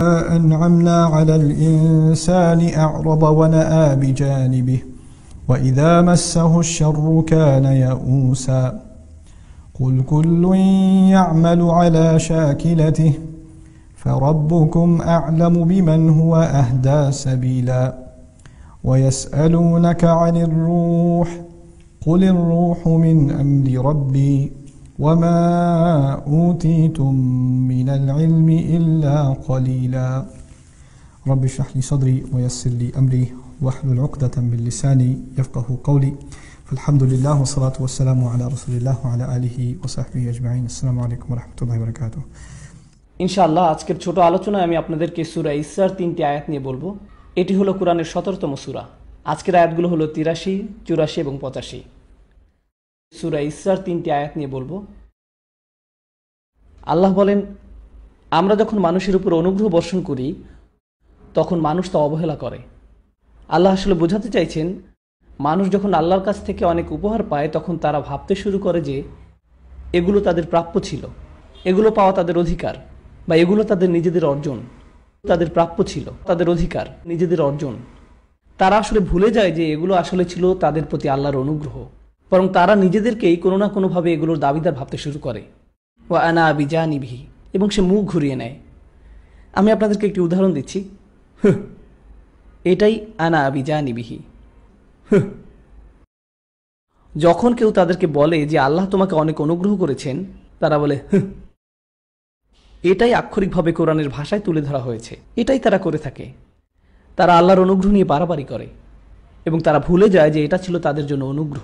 أنعمنا على الإنسان أعرض ونأى بجانبه وإذا مسه الشر كان يئوسا قل كل يعمل على شاكلته فربكم أعلم بمن هو أهدى سبيلا ويسألونك عن الروح قل الروح من أمر ربي وما أوتيتم من العلم إلا قليلا رب اشرح لي صدري ويسر لي أمري واحلل عقدة من لساني يفقه قولي فالحمد لله والصلاة والسلام على رسول الله وعلى آله وصحبه أجمعين السلام عليكم ورحمة الله وبركاته ইনশাআল্লাহ আজকের ছোট আলোচনায় আমি আপনাদেরকে সূরা ইসরার 3টি আয়াত নিয়ে বলবো। এটি হলো কোরআনের 17তম সূরা। আজকের আয়াতগুলো হলো 83, 84 এবং 85। সূরা ইসরার 3টি আয়াত নিয়ে বলবো। আল্লাহ বলেন, আমরা যখন মানুষের উপর অনুগ্রহ বর্ষণ করি তখন মানুষ তা অবহেলা করে। আল্লাহ আসলে বোঝাতে চাইছেন, মানুষ যখন আল্লাহর কাছ থেকে অনেক উপহার পায় তখন তারা ভাবতে শুরু করে যে এগুলো তাদের প্রাপ্য ছিল, এগুলো পাওয়া তাদের অধিকার, বা এগুলো তাদের নিজেদের অর্জন। তাদের প্রাপ্য ছিল, তাদের অধিকার, নিজেদের অর্জন। তারা আসলে ভুলে যায় যে এগুলো আসলে ছিল তাদের প্রতি আল্লাহর অনুগ্রহ। বরং তারা নিজেদেরকেই কোনো না কোনোভাবে এগুলোর দাবিদার ভাবতে শুরু করে। ওয়া আনা বিজানিবিহি, এবং সে মুখ ঘুরিয়ে নেয়। আমি আপনাদেরকে একটি উদাহরণ দিচ্ছি। এটাই আনা বিজানিবিহি। যখন কেউ তাদেরকে বলে যে আল্লাহ তোমাকে অনেক অনুগ্রহ করেছেন, তারা বলে এটাই আক্ষরিকভাবে কোরআনের ভাষায় তুলে ধরা হয়েছে। এটাই তারা করে থাকে। তারা আল্লাহর অনুগ্রহ নিয়ে বাড়াবাড়ি করে এবং তারা ভুলে যায় যে এটা ছিল তাদের জন্য অনুগ্রহ।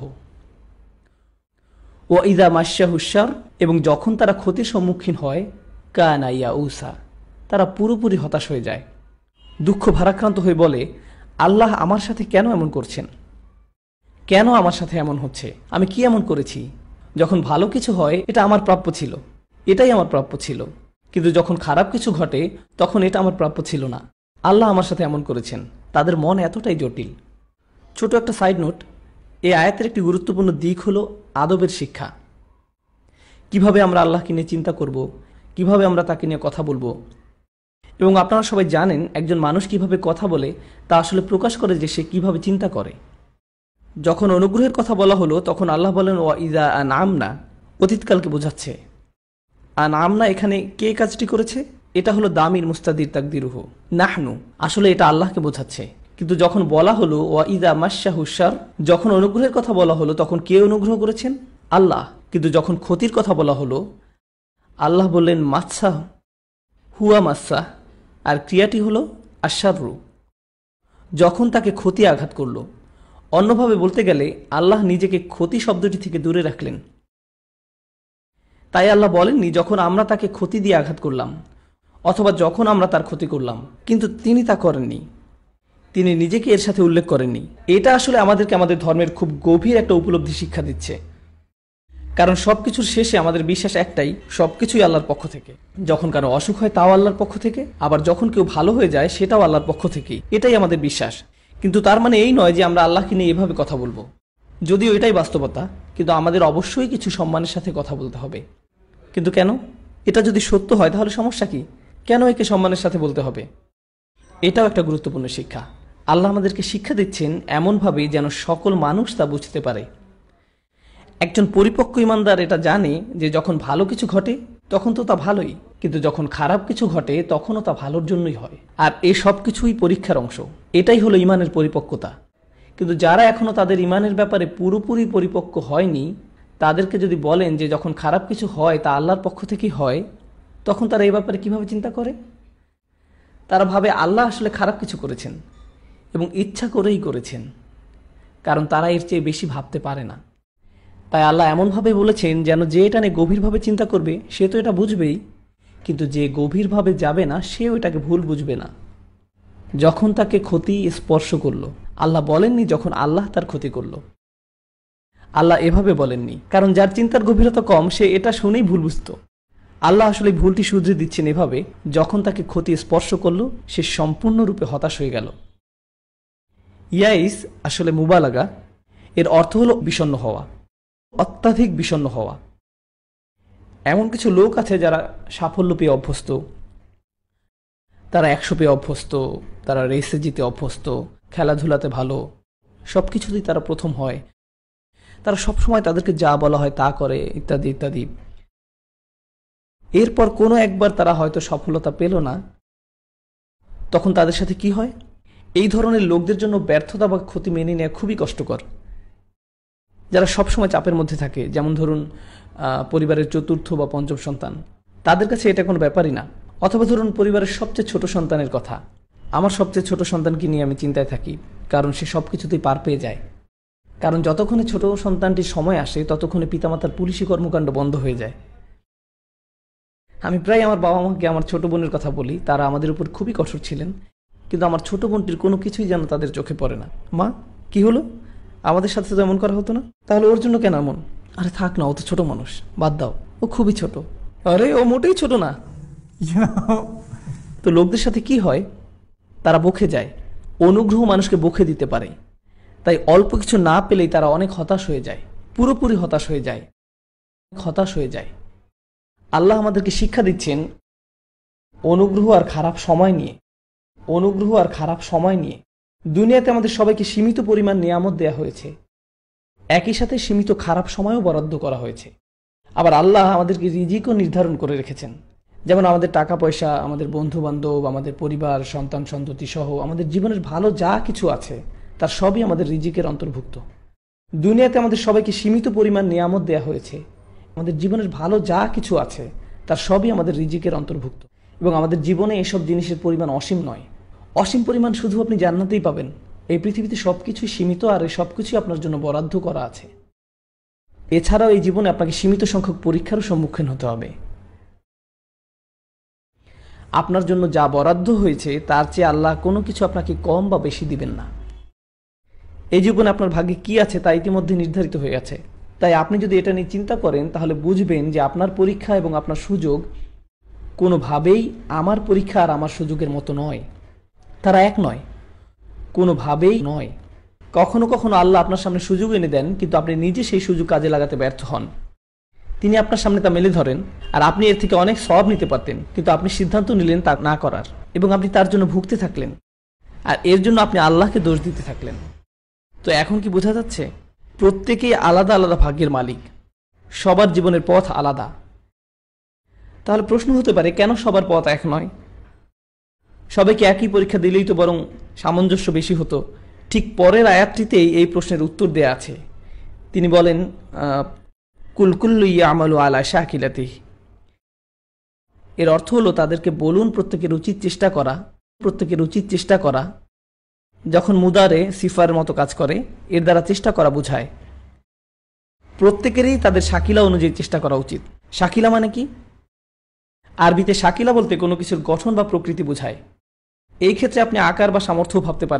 ও ইদা মাশাহুশার, এবং যখন তারা ক্ষতির সম্মুখীন হয়, কানা ইয়াউসা, তারা পুরোপুরি হতাশ হয়ে যায়। দুঃখ ভারাক্রান্ত হয়ে বলে, আল্লাহ আমার সাথে কেন এমন করছেন? কেন আমার সাথে এমন হচ্ছে? আমি কি এমন করেছি? যখন ভালো কিছু হয় এটা আমার প্রাপ্য ছিল, এটাই আমার প্রাপ্য ছিল। কিন্তু যখন খারাপ কিছু ঘটে তখন এটা আমার প্রাপ্য ছিল না। আল্লাহ আমার সাথে এমন করেছেন। তাদের মন এতটাই জটিল। ছোট একটা সাইড নোট, এই আয়াতের একটি গুরুত্বপূর্ণ দিক হলো আদবের শিক্ষা। কিভাবে আমরা আল্লাহকে নিয়ে চিন্তা করব, কিভাবে আমরা তাকে নিয়ে কথা বলবো। এবং আপনারা সবাই জানেন, একজন মানুষ কিভাবে কথা বলে তা আসলে প্রকাশ করে যে সে কিভাবে চিন্তা করে। যখন অনুগ্রহের কথা বলা হলো তখন আল্লাহ বলেন ওয়া ইযা আনআমনা, অতীতকালকে বোঝাচ্ছে। আনআমনা এখানে কে কাজটি করেছে? এটা হলো দামির মুস্তাদির তাকদিরুহু নাহনু, আসলে এটা আল্লাহকে বোঝাচ্ছে। কিন্তু যখন বলা হলো ওয়া ইযা মাশাহুশার, যখন অনুগ্রহের কথা বলা হলো তখন কে অনুগ্রহ করেছেন? আল্লাহ। কিন্তু যখন ক্ষতির কথা বলা হলো, আল্লাহ বললেন মাসা হুয়া মাসা, আর ক্রিয়াটি হলো আশাররু, যখন তাকে ক্ষতি আঘাত করলো। অন্যভাবে বলতে গেলে আল্লাহ নিজেকে ক্ষতি শব্দটি থেকে দূরে রাখলেন। তাই আল্লাহ বলেননি যখন আমরা তাকে ক্ষতি দিয়ে আঘাত করলাম অথবা যখন আমরা তার ক্ষতি করলাম, কিন্তু তিনি তা করেননি। তিনি নিজেকে এর সাথে উল্লেখ করেননি। এটা আসলে আমাদেরকে আমাদের ধর্মের খুব গভীর একটা উপলব্ধি শিক্ষা দিচ্ছে। কারণ সবকিছুর শেষে আমাদের বিশ্বাস একটাই, সবকিছুই আল্লাহর পক্ষ থেকে। যখন কারো অসুখ হয় তাও আল্লাহর পক্ষ থেকে, আবার যখন কেউ ভালো হয়ে যায় সেটাও আল্লাহর পক্ষ থেকে। এটাই আমাদের বিশ্বাস। কিন্তু তার মানে এই নয় যে আমরা আল্লাহকে নিয়ে এভাবে কথা বলবো। যদিও এটাই বাস্তবতা, কিন্তু আমাদের অবশ্যই কিছু সম্মানের সাথে কথা বলতে হবে। কিন্তু কেন? এটা যদি সত্য হয় তাহলে সমস্যা কি? কেন একে সম্মানের সাথে বলতে হবে? এটাও একটা গুরুত্বপূর্ণ শিক্ষা। আল্লাহ আমাদেরকে শিক্ষা দিচ্ছেন এমনভাবে যেন সকল মানুষ তা বুঝতে পারে। একজন পরিপক্ক ইমানদার এটা জানে যে যখন ভালো কিছু ঘটে তখন তো তা ভালোই, কিন্তু যখন খারাপ কিছু ঘটে তখনও তা ভালোর জন্যই হয়। আর এই সব কিছুই পরীক্ষার অংশ। এটাই হলো ইমানের পরিপক্কতা। কিন্তু যারা এখনো তাদের ইমানের ব্যাপারে পুরোপুরি পরিপক্ক হয়নি, তাদেরকে যদি বলেন যে যখন খারাপ কিছু হয় তা আল্লাহর পক্ষ থেকেই হয়, তখন তারা এই ব্যাপারে কিভাবে চিন্তা করে? তারা ভাবে আল্লাহ আসলে খারাপ কিছু করেছেন এবং ইচ্ছা করেই করেছেন, কারণ তারা এর চেয়ে বেশি ভাবতে পারে না। তাই আল্লাহ এমনভাবে বলেছেন যেন যে এটা নিয়ে গভীরভাবে চিন্তা করবে সে তো এটা বুঝবেই, কিন্তু যে গভীরভাবে যাবে না সেও এটাকে ভুল বুঝবে না। যখন তাকে ক্ষতি স্পর্শ করলো, আল্লাহ বলেননি যখন আল্লাহ তার ক্ষতি করলো। আল্লাহ এভাবে বলেননি, কারণ যার চিন্তার গভীরতা কম সে এটা শুনেই ভুল বুঝত। আল্লাহ আসলে ভুলটি শুধরে দিচ্ছেন এভাবে, যখন তাকে ক্ষতি স্পর্শ করলো সে সম্পূর্ণরূপে হতাশ হয়ে গেল। ইয়াইস আসলে মুবালাগা, এর অর্থ হলো বিষণ্ণ হওয়া, অত্যাধিক বিষণ্ণ হওয়া। এমন কিছু লোক আছে যারা সাফল্য পেয়ে অভ্যস্ত, তারা 100 পেয়ে অভ্যস্ত, তারা রেসে জিতে অভ্যস্ত, খেলাধুলাতে ভালো, সবকিছুতেই তারা প্রথম হয়, তারা সবসময় তাদেরকে যা বলা হয় তা করে, ইত্যাদি ইত্যাদি। এরপর কোনো একবার তারা হয়তো সফলতা পেল না, তখন তাদের সাথে কি হয়? এই ধরনের লোকদের জন্য ব্যর্থতা বা ক্ষতি মেনে নেওয়া খুবই কষ্টকর। যারা সবসময় চাপের মধ্যে থাকে, যেমন ধরুন পরিবারের চতুর্থ বা পঞ্চম সন্তান, তাদের কাছে এটা কোনো ব্যাপারই না। অথবা ধরুন পরিবারের সবচেয়ে ছোট সন্তানের কথা, আমার সবচেয়ে ছোট সন্তানকে নিয়ে আমি চিন্তায় থাকি, কারণ সে সব কিছুতেই পার পেয়ে যায়। কারণ যতক্ষণে ছোট সন্তানটির সময় আসে ততক্ষণে পিতামাতার পুলিশি কর্মকাণ্ড বন্ধ হয়ে যায়। আমি প্রায় আমার বাবা মাকে আমার ছোট বোনের কথা বলি, তারা আমাদের উপর খুবই কঠোর ছিলেন, কিন্তু আমার ছোট বোনটির কোনো কিছুই যেন তাদের চোখে পড়ে না। মা, কি হলো? আমাদের সাথে তো এমন করা হতো না, তাহলে ওর জন্য কেন এমন? আরে থাক না, ও তো ছোট মানুষ, বাদ দাও, ও খুবই ছোট। আরে ও মোটেই ছোট না। তো লোকদের সাথে কি হয়? তারা বকে যায়। অনুগ্রহ মানুষকে বকে দিতে পারে, তাই অল্প কিছু না পেলেই তারা অনেক হতাশ হয়ে যায়, পুরোপুরি হতাশ হয়ে যায়। আল্লাহ আমাদেরকে শিক্ষা দিচ্ছেন অনুগ্রহ আর খারাপ সময় নিয়ে। দুনিয়াতে আমাদের সবাইকে সীমিত পরিমাণ নিয়ামত দেয়া হয়েছে, একই সাথে সীমিত খারাপ সময়ও বরাদ্দ করা হয়েছে। আবার আল্লাহ আমাদেরকে রিজিকও নির্ধারণ করে রেখেছেন, যেমন আমাদের টাকা পয়সা, আমাদের বন্ধু বান্ধব, আমাদের পরিবার, সন্তান সন্ততি সহ আমাদের জীবনের ভালো যা কিছু আছে তার সবই আমাদের রিজিকের অন্তর্ভুক্ত। দুনিয়াতে আমাদের সবাইকে সীমিত পরিমাণ নিয়ামত দেয়া হয়েছে, আমাদের জীবনের ভালো যা কিছু আছে তার সবই আমাদের রিজিকের অন্তর্ভুক্ত। এবং আমাদের জীবনে এসব জিনিসের পরিমাণ অসীম নয়, অসীম পরিমাণ শুধু আপনি জান্নাতেই পাবেন। এই পৃথিবীতে সবকিছুই সীমিত, আর এই সবকিছুই আপনার জন্য বরাদ্দ করা আছে। এছাড়াও এই জীবনে আপনাকে সীমিত সংখ্যক পরীক্ষারও সম্মুখীন হতে হবে। আপনার জন্য যা বরাদ্দ হয়েছে তার চেয়ে আল্লাহ কোনো কিছু আপনাকে কম বা বেশি দিবেন না। এই জীবনে আপনার ভাগ্যে কি আছে তা ইতিমধ্যে নির্ধারিত হয়ে গেছে। তাই আপনি যদি এটা নিয়ে চিন্তা করেন তাহলে বুঝবেন যে আপনার পরীক্ষা এবং আপনার সুযোগ কোনোভাবেই আমার পরীক্ষা আর আমার সুযোগের মতো নয়, তারা এক নয়, কোনোভাবেই নয়। কখনো কখনো আল্লাহ আপনার সামনে সুযোগ এনে দেন, কিন্তু আপনি নিজে সেই সুযোগ কাজে লাগাতে ব্যর্থ হন। তিনি আপনার সামনে তা মেলে ধরেন, আর আপনি এর থেকে অনেক সওয়াব নিতে পারতেন, কিন্তু আপনি সিদ্ধান্ত নিলেন তা না করার, এবং আপনি তার জন্য ভুগতে থাকলেন, আর এর জন্য আপনি আল্লাহকে দোষ দিতে থাকলেন। তো এখন কি বোঝা যাচ্ছে? প্রত্যেকেই আলাদা আলাদা ভাগ্যের মালিক, সবার জীবনের পথ আলাদা। তাহলে প্রশ্ন হতে পারে, কেন সবার পথ এক নয়? সবাইকে একই পরীক্ষা দিলেই তো বরং সামঞ্জস্য বেশি হতো। ঠিক পরের আয়াতটিতেই এই প্রশ্নের উত্তর দেয়া আছে। তিনি বলেন, কুলকুল্লু ইয়ামালু আলা শাকিলাতিহি। এর অর্থ হলো তাদেরকে বলুন প্রত্যেকের উচিত চেষ্টা করা। যখন মুদারে সিফার মতো কাজ করে, এর দ্বারা চেষ্টা করা বোঝায়। প্রত্যেকেরই তাদের শাকিলা অনুযায়ী চেষ্টা করা উচিত। শাকিলা মানে কি? আরবিতে শাকিলা বলতে কোনো কিছুর গঠন বা প্রকৃতি বোঝায়। এই ক্ষেত্রে আপনি আকার বা সামর্থ্য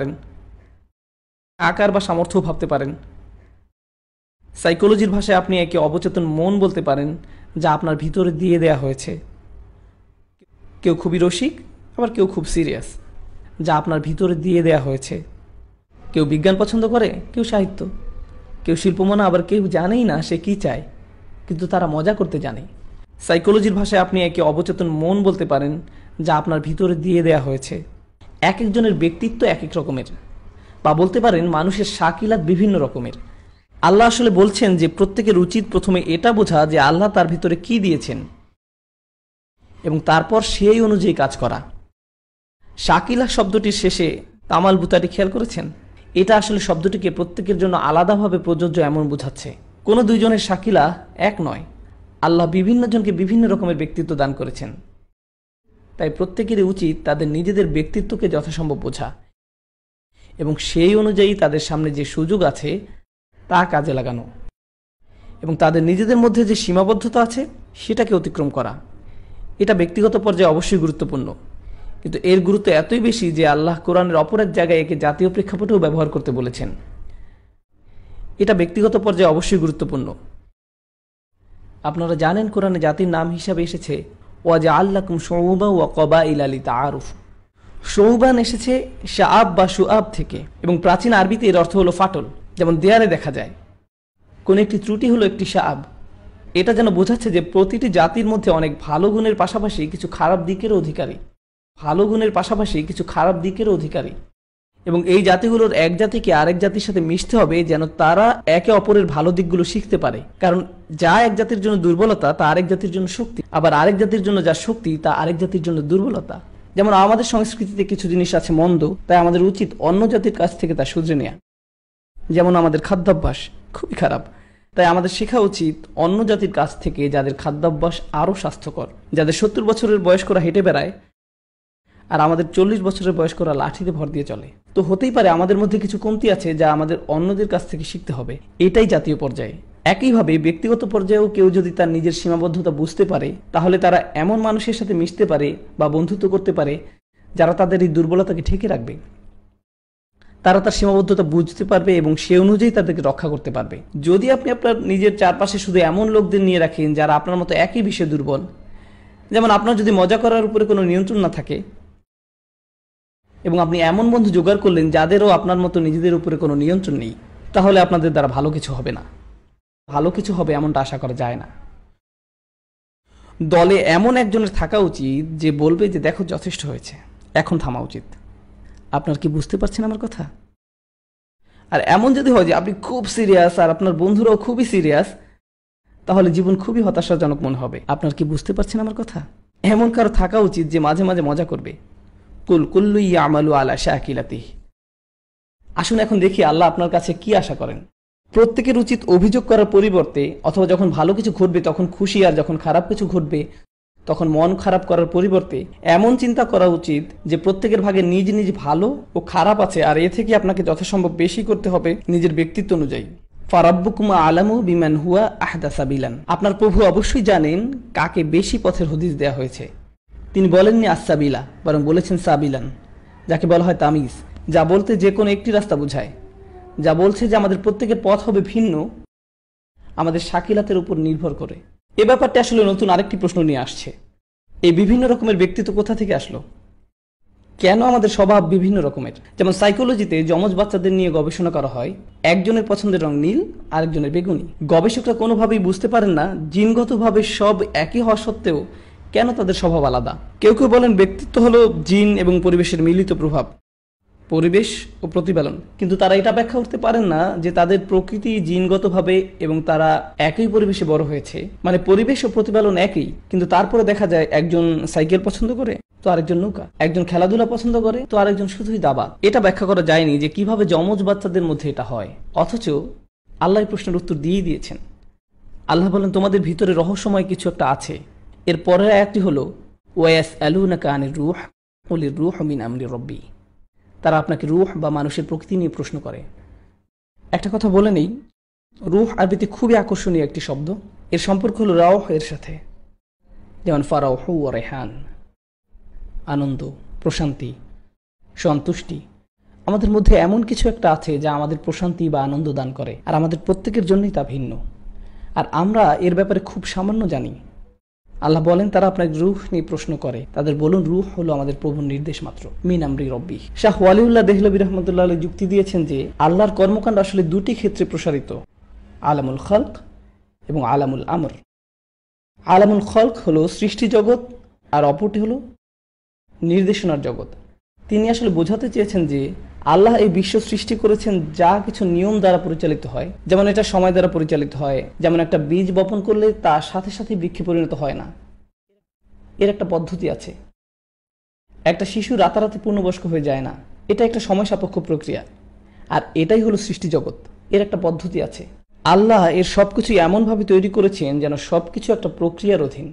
ভাবতে পারেন। সাইকোলজির ভাষায় আপনি একে অবচেতন মন বলতে পারেন, যা আপনার ভিতরে দিয়ে দেয়া হয়েছে। কেউ খুবই রসিক, আবার কেউ খুব সিরিয়াস, যা আপনার ভিতরে দিয়ে দেয়া হয়েছে। কেউ বিজ্ঞান পছন্দ করে, কেউ সাহিত্য, কেউ শিল্পমনা, আবার কেউ জানেই না সে কি চায়, কিন্তু তারা মজা করতে জানে। সাইকোলজির ভাষায় আপনি একে অবচেতন মন বলতে পারেন, যা আপনার ভিতরে দিয়ে দেয়া হয়েছে। এক একজনের ব্যক্তিত্ব এক এক রকমের, বা বলতে পারেন মানুষের শাকিলাত বিভিন্ন রকমের। আল্লাহ আসলে বলছেন যে প্রত্যেকের উচিত প্রথমে এটা বোঝা যে আল্লাহ তার ভিতরে কি দিয়েছেন, এবং তারপর সেই অনুযায়ী কাজ করা। শাকিলা শব্দটির শেষে তামাল বুতাটি খেয়াল করেছেন? এটা আসলে শব্দটিকে প্রত্যেকের জন্য আলাদাভাবে প্রযোজ্য এমন বোঝাচ্ছে। কোনো দুইজনের শাকিলা এক নয়। আল্লাহ বিভিন্ন জনকে বিভিন্ন রকমের ব্যক্তিত্ব দান করেছেন, তাই প্রত্যেকেরই উচিত তাদের নিজেদের ব্যক্তিত্বকে যথাসম্ভব বোঝা, এবং সেই অনুযায়ী তাদের সামনে যে সুযোগ আছে তা কাজে লাগানো, এবং তাদের নিজেদের মধ্যে যে সীমাবদ্ধতা আছে সেটাকে অতিক্রম করা। এটা ব্যক্তিগত পর্যায়ে অবশ্যই গুরুত্বপূর্ণ, কিন্তু এর গুরুত্ব এতই বেশি যে আল্লাহ কোরআনের অপর এক জায়গায় একে জাতীয় প্রেক্ষাপটেও ব্যবহার করতে বলেছেন। এটা ব্যক্তিগত পর্যায়ে অবশ্যই গুরুত্বপূর্ণ। আপনারা জানেন কোরআনে জাতির নাম হিসাবে এসেছে ওয়াজআল্লাকুম শুউবা ওয়া ক্বাবাইলা লিতাআরুফু। শৌবান এসেছে শাআব বা শুআব থেকে, এবং প্রাচীন আরবিতে এর অর্থ হলো ফাটল, যেমন দেয়ালে দেখা যায়। কোন একটি ত্রুটি হলো একটি শাআব। এটা যেন বোঝাচ্ছে যে প্রতিটি জাতির মধ্যে অনেক ভালো গুণের পাশাপাশি কিছু খারাপ দিকেরও অধিকারী। ভালো গুণের পাশাপাশি কিছু খারাপ দিকেরও অধিকারী, এবং এই জাতিগুলোর এক জাতিকে আরেক জাতির সাথে মিশতে হবে যেন তারা একে অপরের ভালো দিকগুলো শিখতে পারে। কারণ যা এক জাতির জন্য দুর্বলতা তা আরেক জাতির জন্য শক্তি, আবার আরেক জাতির জন্য যা শক্তি তা আরেক জাতির জন্য দুর্বলতা। যেমন আমাদের সংস্কৃতিতে কিছু জিনিস আছে মন্দ, তাই আমাদের উচিত অন্য জাতির কাছ থেকে তা শুধরে নেওয়া। যেমন আমাদের খাদ্যাভ্যাস খুবই খারাপ, তাই আমাদের শেখা উচিত অন্য জাতির কাছ থেকে যাদের খাদ্যাভ্যাস আরও স্বাস্থ্যকর, যাদের 70 বছরের বয়স্করা হেঁটে বেড়ায় আর আমাদের 40 বছরের বয়স্করা লাঠিতে ভর দিয়ে চলে। তো হতেই পারে আমাদের মধ্যে কিছু কমতি আছে যা আমাদের অন্যদের কাছ থেকে শিখতে হবে। এটাই জাতীয় পর্যায়ে। একইভাবে ব্যক্তিগত পর্যায়েও কেউ যদি তার নিজের সীমাবদ্ধতা বুঝতে পারে, তাহলে তারা এমন মানুষের সাথে মিশতে পারে বা বন্ধুত্ব করতে পারে যারা তাদের এই দুর্বলতাকে ঠেকে রাখবে। তারা তার সীমাবদ্ধতা বুঝতে পারবে এবং সে অনুযায়ী তাদেরকে রক্ষা করতে পারবে। যদি আপনি আপনার নিজের চারপাশে শুধু এমন লোকদের নিয়ে রাখেন যারা আপনার মতো একই বিষয়ে দুর্বল, যেমন আপনার যদি মজা করার উপরে কোনো নিয়ন্ত্রণ না থাকে, এবং আপনি এমন বন্ধু জোগাড় করলেন যাদেরও আপনার মতো নিজেদের উপরে কোনো নিয়ন্ত্রণ নেই, তাহলে আপনাদের দ্বারা ভালো কিছু হবে না। ভালো কিছু হবে এমনটা আশা করা যায় না। দলে এমন একজনের থাকা উচিত যে বলবে যে দেখো যথেষ্ট হয়েছে, এখন থামা উচিত। আপনার কি বুঝতে পারছেন আমার কথা? আর এমন যদি হয় যে আপনি খুব সিরিয়াস আর আপনার বন্ধুরাও খুবই সিরিয়াস, তাহলে জীবন খুবই হতাশাজনক মনে হবে। আপনার কি বুঝতে পারছেন আমার কথা? এমন কারো থাকা উচিত যে মাঝে মাঝে মজা করবে। কুল কুল্লু ইয়ামালু আলা শাকিলাতিহি। আসুন এখন দেখি আল্লাহ আপনার কাছে কি আশা করেন। প্রত্যেকের উচিত অভিযোগ করার পরিবর্তে, অথবা যখন ভালো কিছু ঘটবে তখন খুশি, আর যখন খারাপ কিছু ঘটবে তখন মন খারাপ করার পরিবর্তে এমন চিন্তা করা উচিত যে প্রত্যেকের ভাগে নিজ নিজ ভালো ও খারাপ আছে, আর এ থেকে আপনাকে যথাসম্ভব বেশি করতে হবে নিজের ব্যক্তিত্ব অনুযায়ী। ফারাব্বুকুম আলামু বিমান হুয়া আহদা সাবিলান। আপনার প্রভু অবশ্যই জানেন কাকে বেশি পথের হদিস দেয়া হয়েছে। তিনি বলেননি আসসাবিলা, বরং বলেছেন সাবিলান, যাকে বলা হয় তামিজ, যা বলতে যে কোনো একটি রাস্তা বোঝায়, যা বলছে যে আমাদের প্রত্যেকের পথ হবে ভিন্ন আমাদের শাকিলাতের উপর নির্ভর করে। এ ব্যাপারটা আসলে নতুন আরেকটি প্রশ্ন নিয়ে আসছে। এই বিভিন্ন রকমের ব্যক্তিত্ব কোথা থেকে আসলো? কেন আমাদের স্বভাব বিভিন্ন রকমের? যেমন সাইকোলজিতে যমজ বাচ্চাদের নিয়ে গবেষণা করা হয়, একজনের পছন্দের রং নীল, আরেকজনের বেগুনি। গবেষকরা কোনোভাবেই বুঝতে পারেন না জিনগতভাবে সব একই হওয়া সত্ত্বেও কেন তাদের স্বভাব আলাদা। কেউ কেউ বলেন ব্যক্তিত্ব হলো জিন এবং পরিবেশের মিলিত প্রভাব, পরিবেশ ও প্রতিপালন। কিন্তু তারা এটা ব্যাখ্যা করতে পারেন না যে তাদের প্রকৃতি জিনগতভাবে এবং তারা একই পরিবেশে বড় হয়েছে, মানে পরিবেশ ও প্রতিপালন একই, কিন্তু তারপরে দেখা যায় একজন সাইকেল পছন্দ করে তো আরেকজন নৌকা, একজন খেলাধুলা পছন্দ করে তো আরেকজন শুধুই দাবা। এটা ব্যাখ্যা করা যায়নি যে কিভাবে যমজ বাচ্চাদের মধ্যে এটা হয়, অথচ আল্লাহ এই প্রশ্নের উত্তর দিয়ে দিয়েছেন। আল্লাহ বলেন তোমাদের ভিতরে রহস্যময় কিছু একটা আছে। এর পরের আয়াতটি হলো ওয়ায়াসআলুনাকা আনির রূহ কুলির রূহু মিন আমরি রাব্বি। তারা আপনাকে রূহ বা মানুষের প্রকৃতি নিয়ে প্রশ্ন করে। একটা কথা বলে নেই, রূহ আরবিতে খুবই আকর্ষণীয় একটি শব্দ। এর সম্পর্ক হলো রাওহ এর সাথে, যেমন ফারাউহু ওয়া রায়হান, আনন্দ, প্রশান্তি, সন্তুষ্টি। আমাদের মধ্যে এমন কিছু একটা আছে যা আমাদের প্রশান্তি বা আনন্দ দান করে, আর আমাদের প্রত্যেকের জন্যই তা ভিন্ন, আর আমরা এর ব্যাপারে খুব সামান্য জানি। আল্লাহ বলেন তারা আপনার রূহ নিয়ে প্রশ্ন করে, তাদের বলুন রূহ হলো আমাদের প্রভুর নির্দেশ মাত্র, মিন আমরি রব্বি। শাহ ওয়ালিউল্লাহ দেহলভী রহমতুল্লাহ আলাইহি যুক্তি দিয়েছেন যে আল্লাহর কর্মকাণ্ড আসলে দুটি ক্ষেত্রে প্রসারিত, আলামুল খালক এবং আলামুল আমর। আলামুল খালক হলো সৃষ্টি জগৎ, আর অপরটি হলো নির্দেশনার জগৎ। তিনি আসলে বোঝাতে চেয়েছেন যে আল্লাহ এই বিশ্ব সৃষ্টি করেছেন যা কিছু নিয়ম দ্বারা পরিচালিত হয়, যেমন এটা সময় দ্বারা পরিচালিত হয়। যেমন একটা বীজ বপন করলে তার সাথে সাথে বৃক্ষে পরিণত হয় না, এর একটা পদ্ধতি আছে। একটা শিশু রাতারাতি পূর্ণবয়স্ক হয়ে যায় না, এটা একটা সময় সাপেক্ষ প্রক্রিয়া। আর এটাই হলো সৃষ্টি জগৎ, এর একটা পদ্ধতি আছে। আল্লাহ এর সবকিছু এমনভাবে তৈরি করেছেন যেন সবকিছু একটা প্রক্রিয়ার অধীন।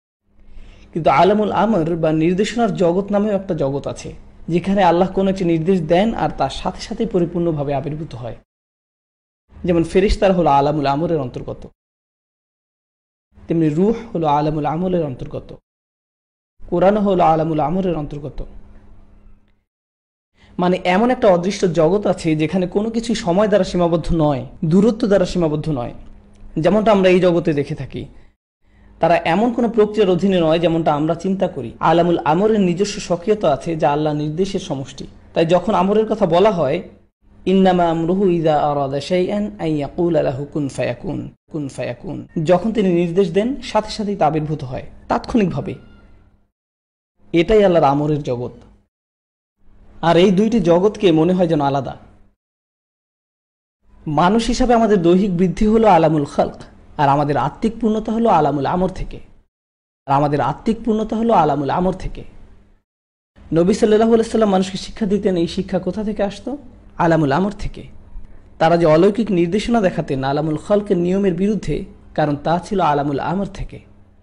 কিন্তু আলামুল আমর বা নির্দেশনার জগৎ নামেও একটা জগৎ আছে, যেখানে আল্লাহ কোনো একটি নির্দেশ দেন আর তার সাথে সাথে পরিপূর্ণভাবে আবির্ভূত হয়। যেমন ফেরেশতারা হলো আলামুল আমরের অন্তর্গত, তেমনি রূহ হলো আলামুল আমলের অন্তর্গত, কোরআন হলো আলামুল আমরের অন্তর্গত। মানে এমন একটা অদৃশ্য জগৎ আছে যেখানে কোনো কিছু সময় দ্বারা সীমাবদ্ধ নয়, দূরত্ব দ্বারা সীমাবদ্ধ নয়, যেমনটা আমরা এই জগতে দেখে থাকি। তারা এমন কোনো প্রক্রিয়ার অধীনে নয় যেমনটা আমরা চিন্তা করি। আলামুল আমরের নিজস্ব স্বকীয়তা আছে যা আল্লাহ নির্দেশের সমষ্টি। তাই যখন আমরের কথা বলা হয়, ইন্নামা আমরুহু ইযা আরাদা শাইআন আন ইয়াকুলা লাহু কুন ফায়াকুন, কুন ফায়াকুন। যখন তিনি নির্দেশ দেন সাথে সাথেই তা আবির্ভূত হয়, তাৎক্ষণিকভাবে। এটাই আল্লাহর আমরের জগৎ। আর এই দুইটি জগৎকে মনে হয় যেন আলাদা। মানুষ হিসাবে আমাদের দৈহিক বৃদ্ধি হলো আলামুল খালক, আর আমাদের আত্মিক পূর্ণতা হলো আলামুল আমর থেকে। নবী সাল্লাল্লাহু আলাইহি সাল্লাম মানুষকে শিক্ষা দিতেন, এই শিক্ষা কোথা থেকে আসতো? আলামুল আমর থেকে। তারা যে অলৌকিক নির্দেশনা দেখাতেন আলামুল খালকের নিয়মের বিরুদ্ধে, কারণ তা ছিল আলামুল আমর থেকে।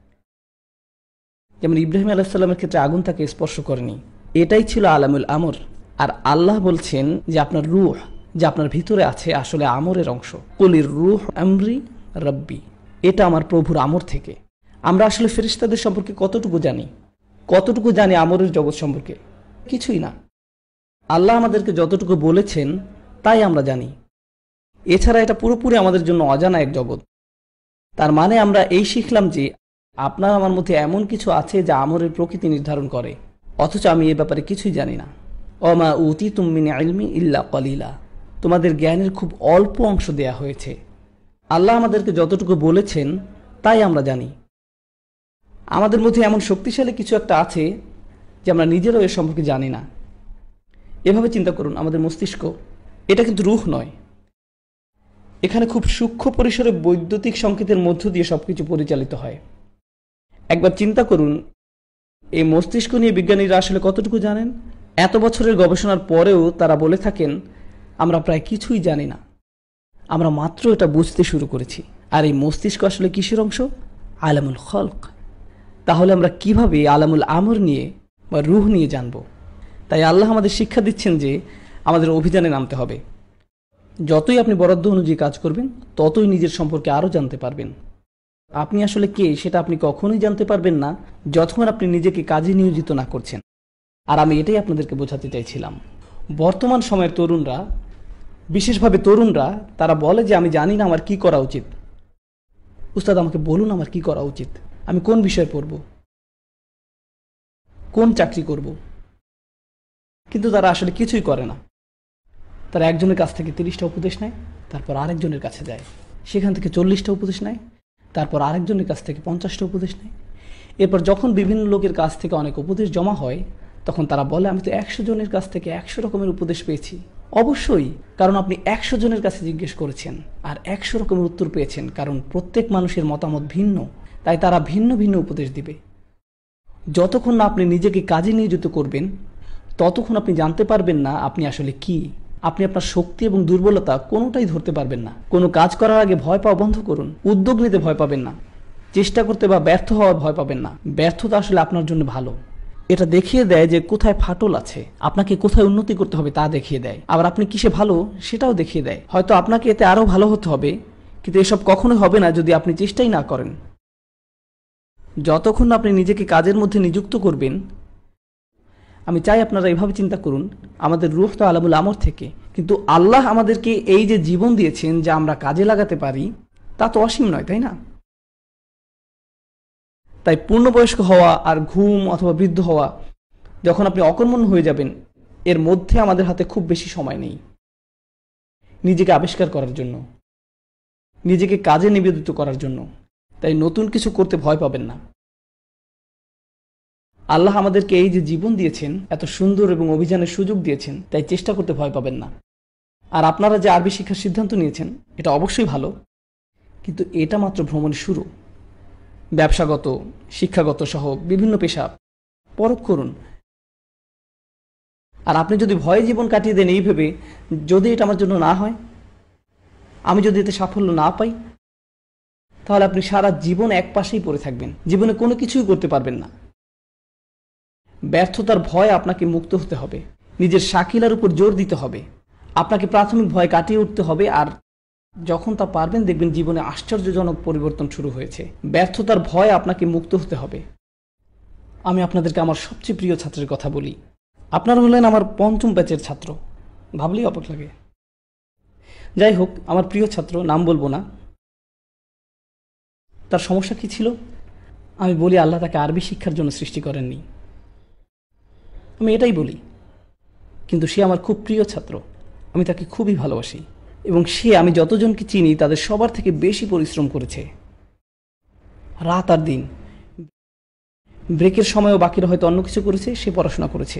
যেমন ইব্রাহিম আলাইহিস সালামের ক্ষেত্রে আগুন তাকে স্পর্শ করেনি, এটাই ছিল আলামুল আমর। আর আল্লাহ বলছেন যে আপনার রূহ, যা আপনার ভিতরে আছে, আসলে আমরের অংশ। কুলির রূহ আমরি রব্বি, এটা আমার প্রভুর আমর থেকে। আমরা আসলে ফেরেশতাদের সম্পর্কে কতটুকু জানি আমরের জগৎ সম্পর্কে? কিছুই না। আল্লাহ আমাদেরকে যতটুকু বলেছেন তাই আমরা জানি। এছাড়া এটা পুরোপুরি আমাদের জন্য অজানা এক জগৎ। তার মানে আমরা এই শিখলাম যে আপনার আমার মধ্যে এমন কিছু আছে যা আমরের প্রকৃতি নির্ধারণ করে, অথচ আমি এ ব্যাপারে কিছুই জানি না। ওমা উতিতুম মিন ইলমি ইল্লা কলিলা, তোমাদের জ্ঞানের খুব অল্প অংশ দেয়া হয়েছে। আল্লাহ আমাদেরকে যতটুকু বলেছেন তাই আমরা জানি। আমাদের মধ্যে এমন শক্তিশালী কিছু একটা আছে যে আমরা নিজেরাও এর সম্পর্কে জানি না। এভাবে চিন্তা করুন, আমাদের মস্তিষ্ক, এটা কিন্তু রূহ নয়। এখানে খুব সূক্ষ্ম পরিসরে বৈদ্যুতিক সংকেতের মধ্য দিয়ে সবকিছু পরিচালিত হয়। একবার চিন্তা করুন, এই মস্তিষ্ক নিয়ে বিজ্ঞানীরা আসলে কতটুকু জানেন? এত বছরের গবেষণার পরেও তারা বলে থাকেন আমরা প্রায় কিছুই জানি না, আমরা মাত্র এটা বুঝতে শুরু করেছি। আর এই মস্তিষ্ক আসলে কিসের অংশ? আলামুল খালক। তাহলে আমরা কিভাবে আলামুল আমর নিয়ে বা রূহ নিয়ে জানব? তাই আল্লাহ আমাদের শিক্ষা দিচ্ছেন যে আমাদের অভিযানে নামতে হবে। যতই আপনি বরাদ্দ অনুযায়ী কাজ করবেন, ততই নিজের সম্পর্কে আরও জানতে পারবেন। আপনি আসলে কে সেটা আপনি কখনোই জানতে পারবেন না যতক্ষণ আপনি নিজেকে কাজে নিয়োজিত না করছেন। আর আমি এটাই আপনাদেরকে বোঝাতে চাইছিলাম। বর্তমান সময়ের তরুণরা, বিশেষভাবে তরুণরা, তারা বলে যে আমি জানি না আমার কি করা উচিত। উস্তাদ, আমাকে বলুন আমার কি করা উচিত, আমি কোন বিষয় পড়ব, কোন চাকরি করব। কিন্তু তারা আসলে কিছুই করে না। তারা একজনের কাছ থেকে 30টা উপদেশ নেয়, তারপর আরেকজনের কাছে যায়, সেখান থেকে 40টা উপদেশ নেয়, তারপর আরেকজনের কাছ থেকে 50টা উপদেশ নেয়। এরপর যখন বিভিন্ন লোকের কাছ থেকে অনেক উপদেশ জমা হয়, তখন তারা বলে আমি তো 100 জনের কাছ থেকে 100 রকমের উপদেশ পেয়েছি। অবশ্যই, কারণ আপনি 100 জনের কাছে জিজ্ঞেস করেছেন আর 100 রকমের উত্তর পেয়েছেন। কারণ প্রত্যেক মানুষের মতামত ভিন্ন, তাই তারা ভিন্ন ভিন্ন উপদেশ দিবে। যতক্ষণ না আপনি নিজেকে কাজে নিয়োজিত করবেন, ততক্ষণ আপনি জানতে পারবেন না আপনি আসলে কি। আপনি আপনার শক্তি এবং দুর্বলতা কোনোটাই ধরতে পারবেন না। কোনো কাজ করার আগে ভয় পাওয়া বন্ধ করুন। উদ্যোগ নিতে ভয় পাবেন না, চেষ্টা করতে বা ব্যর্থ হওয়ার ভয় পাবেন না। ব্যর্থতা আসলে আপনার জন্য ভালো। এটা দেখিয়ে দেয় যে কোথায় ফাটল আছে, আপনাকে কোথায় উন্নতি করতে হবে তা দেখিয়ে দেয়। আবার আপনি কিসে ভালো সেটাও দেখিয়ে দেয়। হয়তো আপনাকে এতে আরও ভালো হতে হবে, কিন্তু এসব কখনোই হবে না যদি আপনি চেষ্টাই না করেন। যতক্ষণ আপনি নিজেকে কাজের মধ্যে নিযুক্ত করবেন, আমি চাই আপনারা এভাবে চিন্তা করুন, আমাদের রূহ তো আলামুল আমর থেকে, কিন্তু আল্লাহ আমাদেরকে এই যে জীবন দিয়েছেন যা আমরা কাজে লাগাতে পারি, তা তো অসীম নয়, তাই না? তাই পূর্ণবয়স্ক হওয়া আর ঘুম অথবা বৃদ্ধ হওয়া, যখন আপনি অকর্মণ্য হয়ে যাবেন, এর মধ্যে আমাদের হাতে খুব বেশি সময় নেই নিজেকে আবিষ্কার করার জন্য, নিজেকে কাজে নিবেদিত করার জন্য। তাই নতুন কিছু করতে ভয় পাবেন না। আল্লাহ আমাদেরকে এই যে জীবন দিয়েছেন, এত সুন্দর এবং অভিযানের সুযোগ দিয়েছেন, তাই চেষ্টা করতে ভয় পাবেন না। আর আপনারা যে আরবি শিক্ষার সিদ্ধান্ত নিয়েছেন, এটা অবশ্যই ভালো, কিন্তু এটা মাত্র ভ্রমণের শুরু। ব্যবসাগত, শিক্ষাগত সহ বিভিন্ন পেশা পরখ করুন। আর আপনি যদি ভয়ে জীবন কাটিয়ে দেন এই ভেবে, যদি এটা আমার জন্য না হয়, আমি যদি এতে সাফল্য না পাই, তাহলে আপনি সারা জীবন এক পাশেই পড়ে থাকবেন, জীবনে কোনো কিছুই করতে পারবেন না। ব্যর্থতার ভয় আপনাকে মুক্ত হতে হবে, নিজের শাকিলার উপর জোর দিতে হবে। আপনাকে প্রাথমিক ভয় কাটিয়ে উঠতে হবে, আর যখন তা পারবেন দেখবেন জীবনে আশ্চর্যজনক পরিবর্তন শুরু হয়েছে। ব্যর্থতার ভয় আপনাকে মুক্ত হতে হবে। আমি আপনাদেরকে আমার সবচেয়ে প্রিয় ছাত্রের কথা বলি। আপনারা হলেন আমার 5ম ব্যাচের ছাত্র, ভাবলেই অবাক লাগে। যাই হোক, আমার প্রিয় ছাত্র, নাম বলবো না, তার সমস্যা কি ছিল? আমি বলি আল্লাহ তাকে আরবি শিক্ষার জন্য সৃষ্টি করেননি, আমি এটাই বলি। কিন্তু সে আমার খুব প্রিয় ছাত্র, আমি তাকে খুবই ভালোবাসি, এবং সে, আমি যতজনকে চিনি তাদের সবার থেকে বেশি পরিশ্রম করেছে, রাত আর দিন, ব্রেকের সময়ও বাকিরা হয়তো অন্য কিছু করেছে, সে পড়াশোনা করেছে।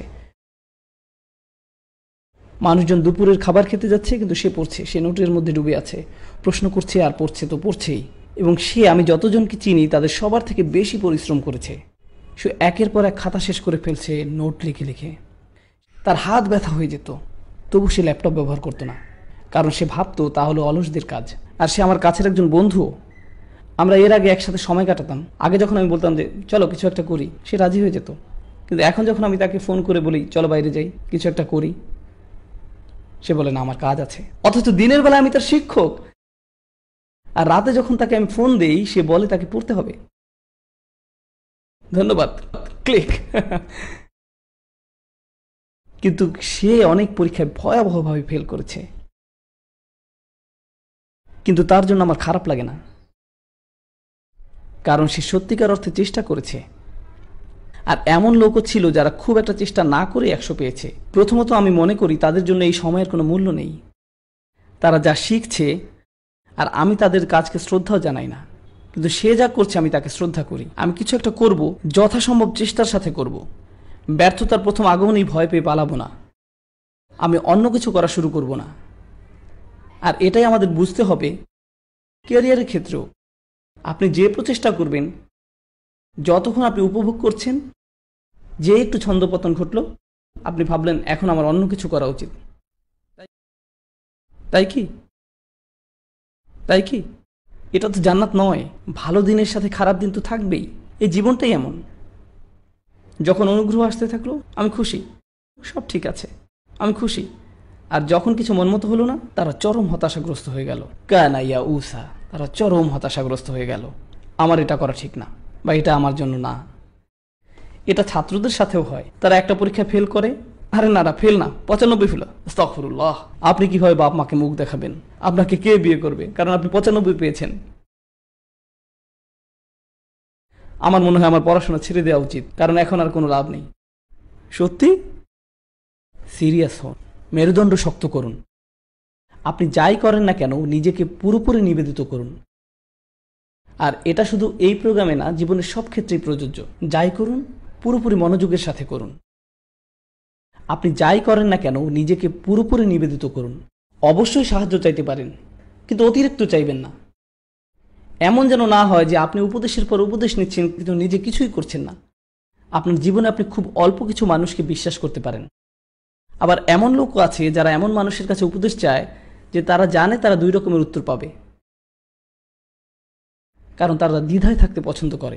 মানুষজন দুপুরের খাবার খেতে যাচ্ছে, কিন্তু সে পড়ছে, সে নোটের মধ্যে ডুবে আছে, প্রশ্ন করছে আর পড়ছে তো পড়ছেই। এবং সে, আমি যতজনকে চিনি তাদের সবার থেকে বেশি পরিশ্রম করেছে। সে একের পর এক খাতা শেষ করে ফেলছে নোট লিখে লিখে। তার হাত ব্যথা হয়ে যেত, তবু সে ল্যাপটপ ব্যবহার করতো না, কারণ সে ভাবতো তা হলো অলসদের কাজ। আর সে আমার কাছের একজন বন্ধু, আমরা এর আগে একসাথে সময় কাটাতাম। আগে যখন আমি বলতাম যে চলো কিছু একটা করি, সে রাজি হয়ে যেত। কিন্তু এখন যখন আমি তাকে ফোন করে বলি চলো বাইরে যাই, কিছু একটা করি, সে বলে না আমার কাজ আছে। অথচ দিনের বেলা আমি তার শিক্ষক, আর রাতে যখন তাকে আমি ফোন দেই সে বলে তাকে পড়তে হবে। ধন্যবাদ, ক্লিক। কিন্তু সে অনেক পরীক্ষায় ভয়াবহভাবে ফেল করেছে, কিন্তু তার জন্য আমার খারাপ লাগে না, কারণ সে সত্যিকার অর্থে চেষ্টা করেছে। আর এমন লোকও ছিল যারা খুব একটা চেষ্টা না করে 100 পেয়েছে। প্রথমত আমি মনে করি তাদের জন্য এই সময়ের কোনো মূল্য নেই। তারা যা শিখছে, আর আমি তাদের কাজকে শ্রদ্ধাও জানাই না, কিন্তু সে যা করছে আমি তাকে শ্রদ্ধা করি। আমি কিছু একটা করব, যথাসম্ভব চেষ্টার সাথে করব। ব্যর্থতার প্রথম আগমনেই ভয় পেয়ে পালাবো না, আমি অন্য কিছু করা শুরু করব না। আর এটাই আমাদের বুঝতে হবে ক্যারিয়ারের ক্ষেত্রেও। আপনি যে প্রচেষ্টা করবেন, যতক্ষণ আপনি উপভোগ করছেন, যে একটু ছন্দপতন ঘটল, আপনি ভাবলেন এখন আমার অন্য কিছু করা উচিত। তাই কি? এটা তো জান্নাত নয়। ভালো দিনের সাথে খারাপ দিন তো থাকবেই, এই জীবনটাই এমন। যখন অনুগ্রহ আসতে থাকলো আমি খুশি, সব ঠিক আছে, আমি খুশি। আর যখন কিছু মনমতো হলো না, তারা চরম হতাশাগ্রস্ত হয়ে গেল। কানাইয়া উসা, তারা চরম হতাশাগ্রস্ত হয়ে গেল। আমার এটা করা ঠিক না, বা এটা আমার জন্য না। এটা ছাত্রদের সাথেও হয়। তারা একটা পরীক্ষা ফেল করে, আরে না ফেল না, 95 ফেল, আস্তাগফিরুল্লাহ। আপনি কিভাবে বাপ মাকে মুখ দেখাবেন? আপনাকে কে বিয়ে করবে কারণ আপনি 95 পেয়েছেন? আমার মনে হয় আমার পড়াশোনা ছেড়ে দেওয়া উচিত, কারণ এখন আর কোনো লাভ নেই। সত্যি সিরিয়াস হন, মেরুদণ্ড শক্ত করুন। আপনি যাই করেন না কেন নিজেকে পুরোপুরি নিবেদিত করুন। আর এটা শুধু এই প্রোগ্রামে না, জীবনের সব ক্ষেত্রেই প্রযোজ্য। যাই করুন পুরোপুরি মনোযোগের সাথে করুন। আপনি যাই করেন না কেন নিজেকে পুরোপুরি নিবেদিত করুন। অবশ্যই সাহায্য চাইতে পারেন, কিন্তু অতিরিক্ত চাইবেন না। এমন যেন না হয় যে আপনি উপদেশের পর উপদেশ নিচ্ছেন কিন্তু নিজে কিছুই করছেন না। আপনার জীবনে আপনি খুব অল্প কিছু মানুষকে বিশ্বাস করতে পারেন। আবার এমন লোকও আছে যারা এমন মানুষের কাছে উপদেশ চায় যে তারা জানে তারা 2 রকমের উত্তর পাবে, কারণ তারা দ্বিধায় থাকতে পছন্দ করে।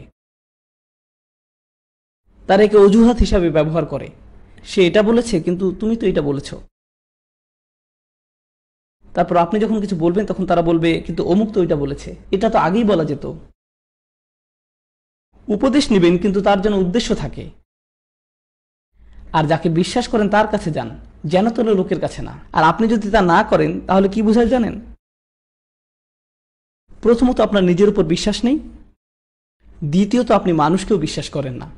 তারা একে অজুহাত হিসাবে ব্যবহার করে। সে এটা বলেছে কিন্তু তুমি তো এটা বলেছ। তারপর আপনি যখন কিছু বলবেন তখন তারা বলবে কিন্তু অমুক তো এটা বলেছে, এটা তো আগেই বলা যেত। উপদেশ নেবেন কিন্তু তার যেন উদ্দেশ্য থাকে। আর যাকে বিশ্বাস করেন তার কাছে যান, যেন তোলে লোকের কাছে না। আর আপনি যদি তা না করেন তাহলে কি বোঝায় জানেন? প্রথমত আপনার নিজের উপর বিশ্বাস নেই, দ্বিতীয়ত আপনি মানুষকেও বিশ্বাস করেন না।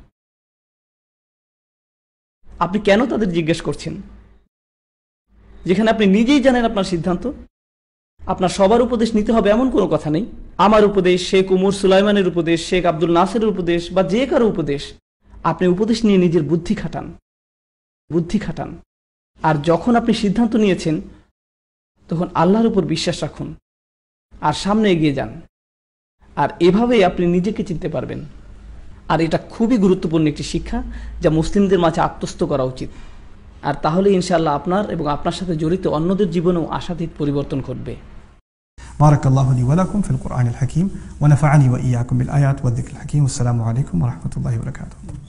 আপনি কেন তাদের জিজ্ঞেস করছেন যেখানে আপনি নিজেই জানেন আপনার সিদ্ধান্ত? আপনার সবার উপদেশ নিতে হবে এমন কোনো কথা নেই। আমার উপদেশ, শেখ উমর সুলাইমানের উপদেশ, শেখ আব্দুল নাসেরের উপদেশ, বা যে কারো উপদেশ, আপনি উপদেশ নিয়ে নিজের বুদ্ধি খাটান। আর যখন আপনি সিদ্ধান্ত নিয়েছেন তখন আল্লাহর উপর বিশ্বাস রাখুন আর সামনে এগিয়ে যান। আর এভাবেই আপনি নিজেকে চিনতে পারবেন। আর এটা খুবই গুরুত্বপূর্ণ একটি শিক্ষা যা মুসলিমদের মাঝে আত্মস্থ করা উচিত। আর তাহলে ইনশাআল্লাহ আপনার এবং আপনার সাথে জড়িত অন্যদের জীবনেও আশাতীত পরিবর্তন ঘটবে। بارك الله لي ولكم في القرآن الحكيم ونفعني وإياكم بالآيات والذكر الحكيم والسلام عليكم ورحمة الله وبركاته.